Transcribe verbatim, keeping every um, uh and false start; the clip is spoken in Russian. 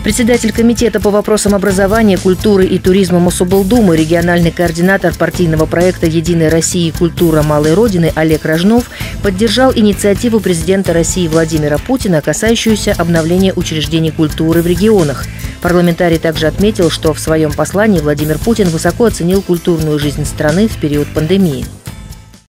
Председатель комитета по вопросам образования, культуры и туризма Мособлдумы, региональный координатор партийного проекта «Единая Россия. Культура малой Родины» Олег Рожнов поддержал инициативу президента России Владимира Путина, касающуюся обновления учреждений культуры в регионах. Парламентарий также отметил, что в своем послании Владимир Путин высоко оценил культурную жизнь страны в период пандемии.